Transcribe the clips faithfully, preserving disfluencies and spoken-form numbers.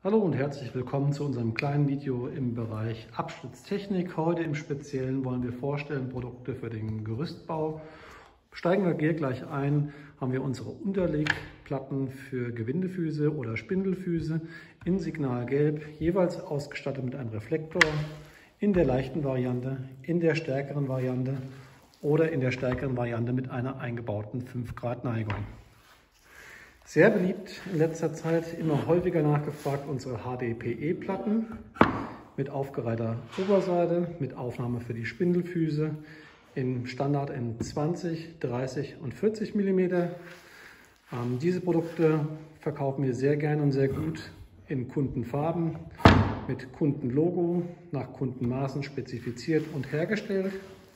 Hallo und herzlich willkommen zu unserem kleinen Video im Bereich Abschnittstechnik. Heute im Speziellen wollen wir vorstellen Produkte für den Gerüstbau. Steigen wir hier gleich ein, haben wir unsere Unterlegplatten für Gewindefüße oder Spindelfüße in Signalgelb, jeweils ausgestattet mit einem Reflektor, in der leichten Variante, in der stärkeren Variante oder in der stärkeren Variante mit einer eingebauten fünf Grad Neigung. Sehr beliebt in letzter Zeit, immer häufiger nachgefragt, unsere H D P E-Platten mit aufgereihter Oberseite, mit Aufnahme für die Spindelfüße im Standard in zwanzig, dreißig und vierzig Millimeter. Ähm, diese Produkte verkaufen wir sehr gerne und sehr gut in Kundenfarben, mit Kundenlogo, nach Kundenmaßen spezifiziert und hergestellt.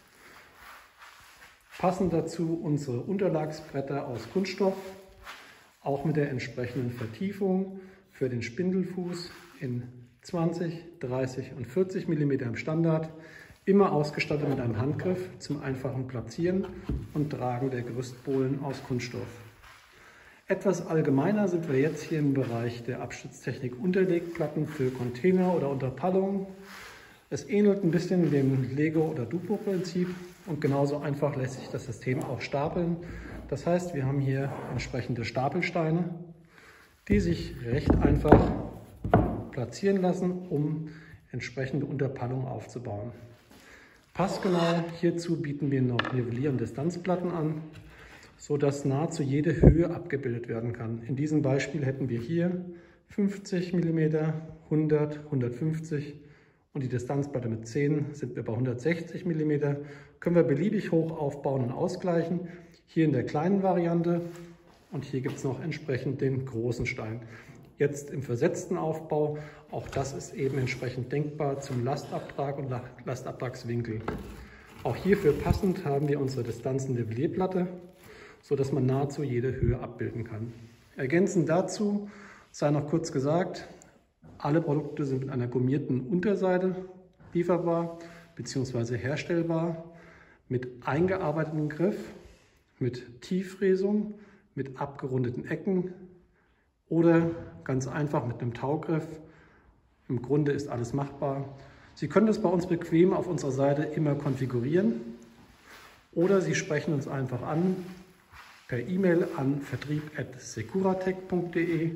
Passend dazu unsere Unterlagsbretter aus Kunststoff, auch mit der entsprechenden Vertiefung für den Spindelfuß in zwanzig, dreißig und vierzig Millimeter im Standard, immer ausgestattet mit einem Handgriff zum einfachen Platzieren und Tragen der Gerüstbohlen aus Kunststoff. Etwas allgemeiner sind wir jetzt hier im Bereich der Abschnittstechnik Unterlegplatten für Container oder Unterpallungen. Es ähnelt ein bisschen dem Lego- oder Duplo-Prinzip und genauso einfach lässt sich das System auch stapeln. Das heißt, wir haben hier entsprechende Stapelsteine, die sich recht einfach platzieren lassen, um entsprechende Unterpallung aufzubauen. Passgenau hierzu bieten wir noch Nivellier- und Distanzplatten an, sodass nahezu jede Höhe abgebildet werden kann. In diesem Beispiel hätten wir hier fünfzig Millimeter, hundert, hundertfünfzig und die Distanzplatte mit zehn sind wir bei hundertsechzig Millimeter. Können wir beliebig hoch aufbauen und ausgleichen. Hier in der kleinen Variante und hier gibt es noch entsprechend den großen Stein. Jetzt im versetzten Aufbau, auch das ist eben entsprechend denkbar zum Lastabtrag und Lastabtragswinkel. Auch hierfür passend haben wir unsere Distanzen-Nivellierplatte, sodass man nahezu jede Höhe abbilden kann. Ergänzend dazu sei noch kurz gesagt, alle Produkte sind mit einer gummierten Unterseite lieferbar bzw. herstellbar, mit eingearbeitetem Griff, mit Tieffräsung, mit abgerundeten Ecken oder ganz einfach mit einem Taugriff. Im Grunde ist alles machbar. Sie können das bei uns bequem auf unserer Seite immer konfigurieren oder Sie sprechen uns einfach an per E-Mail an vertrieb at securatec punkt de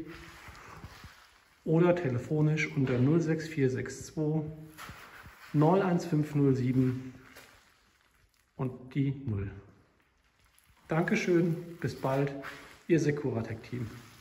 oder telefonisch unter null sechs vier sechs zwei neun eins fünf null sieben und die null. Dankeschön, bis bald, Ihr Securatec-Team.